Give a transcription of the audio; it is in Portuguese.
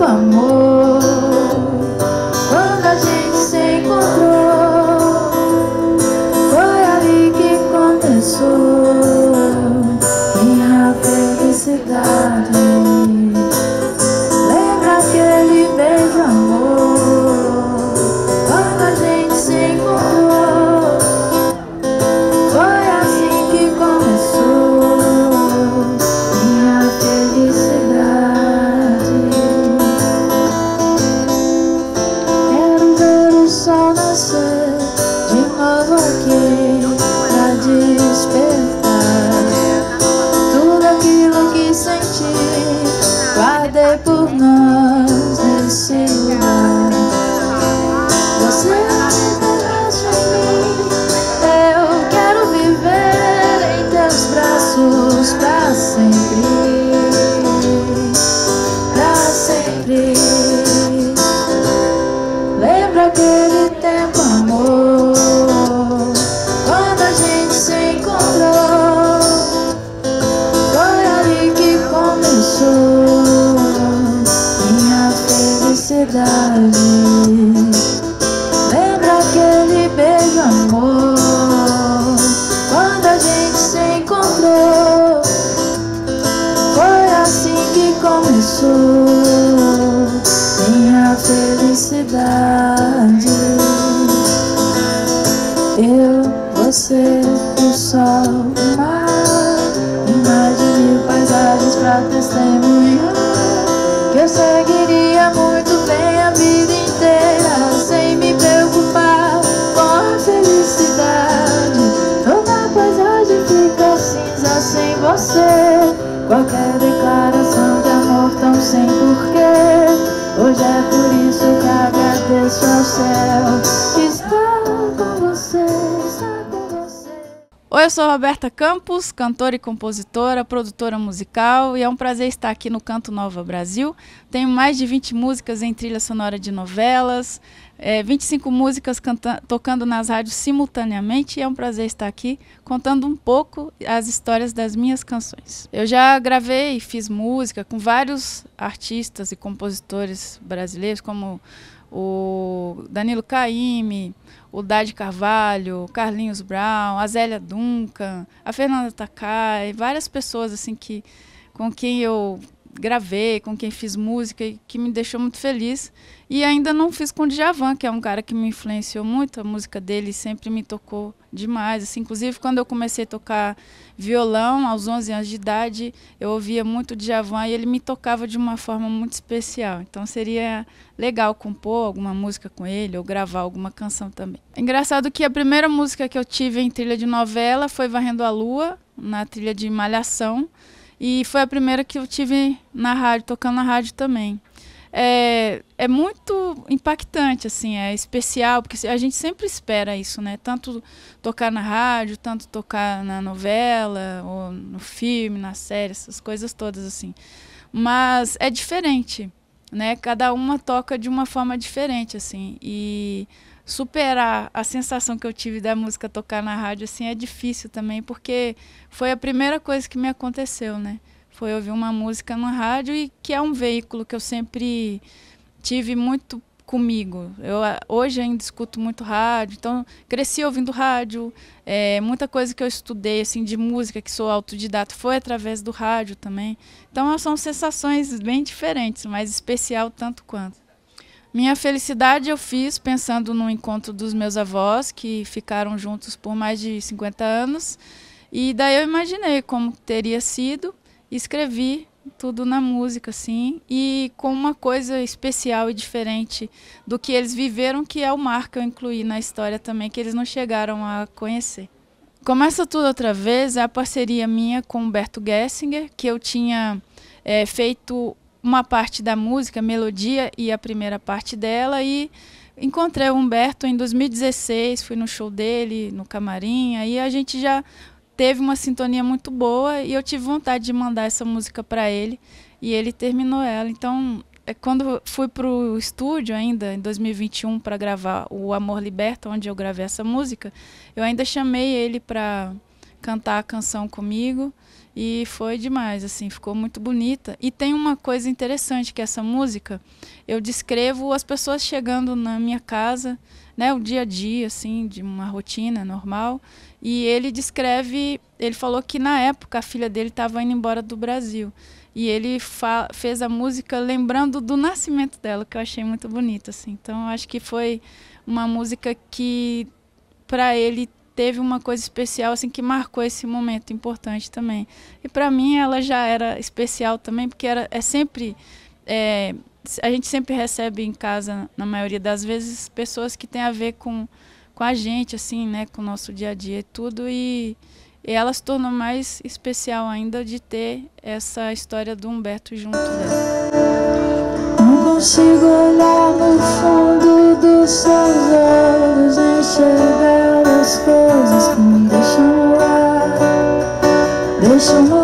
tempo, amor, quando a gente se encontrou, foi ali que começou minha felicidade. Lembra aquele beijo, amor, quando a gente se encontrou, foi assim que começou minha felicidade. Quero ver o sol nascer de novo aqui pra despertar tudo aquilo que senti, guardei por nós nesse lugar. Você interessa em mim, eu quero viver em teus braços pra sempre, pra sempre. Lembra aquele tempo, amor, quando a gente se encontrou, foi ali que começou minha felicidade. Lembra aquele beijo, amor, quando a gente se encontrou, foi assim que começou minha felicidade. Eu, você, o sol, o mar, e mais de 1000 paisagens pra testemunhar que eu seguiria muito bem a vida inteira sem me preocupar com a felicidade. Toda paisagem fica cinza sem você, qualquer declaração de amor tão sem porquê. Hoje é por isso que agradeço ao céu estar com você, estar com você. Oi, eu sou Roberta Campos, cantora e compositora, produtora musical, e é um prazer estar aqui no Canto Nova Brasil. Tenho mais de 20 músicas em trilha sonora de novelas, 25 músicas tocando nas rádios simultaneamente, e é um prazer estar aqui contando um pouco as histórias das minhas canções. Eu já gravei e fiz música com vários artistas e compositores brasileiros, como o Danilo Caymmi, o Dade Carvalho, Carlinhos Brown, a Zélia Duncan, a Fernanda Takai, várias pessoas assim com quem eu gravei, com quem fiz música e que me deixou muito feliz. E ainda não fiz com o Djavan, que é um cara que me influenciou muito, a música dele sempre me tocou demais. Assim, inclusive, quando eu comecei a tocar violão, aos 11 anos de idade, eu ouvia muito Djavan e ele me tocava de uma forma muito especial. Então seria legal compor alguma música com ele ou gravar alguma canção também. É engraçado que a primeira música que eu tive em trilha de novela foi Varrendo a Lua, na trilha de Malhação, e foi a primeira que eu tive na rádio, tocando na rádio também. É muito impactante, assim, é especial, porque a gente sempre espera isso, né? Tanto tocar na rádio, tanto tocar na novela, ou no filme, na série, essas coisas todas, assim. Mas é diferente, né? Cada uma toca de uma forma diferente, assim, e superar a sensação que eu tive da música tocar na rádio, assim, é difícil também, porque foi a primeira coisa que me aconteceu, né? Foi ouvir uma música na rádio, e que é um veículo que eu sempre tive muito comigo. Eu hoje ainda escuto muito rádio, então cresci ouvindo rádio. Muita coisa que eu estudei assim, de música, que sou autodidata, foi através do rádio também. Então são sensações bem diferentes, mas especial tanto quanto. Minha felicidade eu fiz pensando no encontro dos meus avós, que ficaram juntos por mais de 50 anos. E daí eu imaginei como teria sido, e escrevi tudo na música, assim, e com uma coisa especial e diferente do que eles viveram, que é o mar que eu incluí na história também, que eles não chegaram a conhecer. Começa Tudo Outra Vez é a parceria minha com Humberto Gessinger, que eu tinha feito uma parte da música, melodia e a primeira parte dela, e encontrei o Humberto em 2016, fui no show dele, no camarim, aí a gente já teve uma sintonia muito boa e eu tive vontade de mandar essa música para ele, e ele terminou ela. Então, quando fui para o estúdio ainda, em 2021, para gravar o Amor Liberta, onde eu gravei essa música, eu ainda chamei ele para cantar a canção comigo. E foi demais, assim, ficou muito bonita. E tem uma coisa interessante, que essa música, eu descrevo as pessoas chegando na minha casa, né, o dia a dia, assim, de uma rotina normal. E ele descreve, ele falou que na época a filha dele estava indo embora do Brasil. E ele fez a música lembrando do nascimento dela, que eu achei muito bonito, assim. Então, eu acho que foi uma música que, para ele, teve uma coisa especial, assim, que marcou esse momento importante também. E para mim ela já era especial também, porque a gente sempre recebe em casa, na maioria das vezes, pessoas que têm a ver com a gente, assim, né, com o nosso dia a dia e tudo, e ela se tornou mais especial ainda de ter essa história do Humberto junto dela. Não consigo olhar no fundo dos seus olhos, enxergar as coisas que me deixam no ar, deixam no